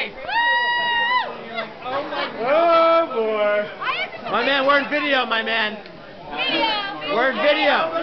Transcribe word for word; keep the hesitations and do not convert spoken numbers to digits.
life. Oh my Oh boy. My man, we're in video, my man. Video. We're in video.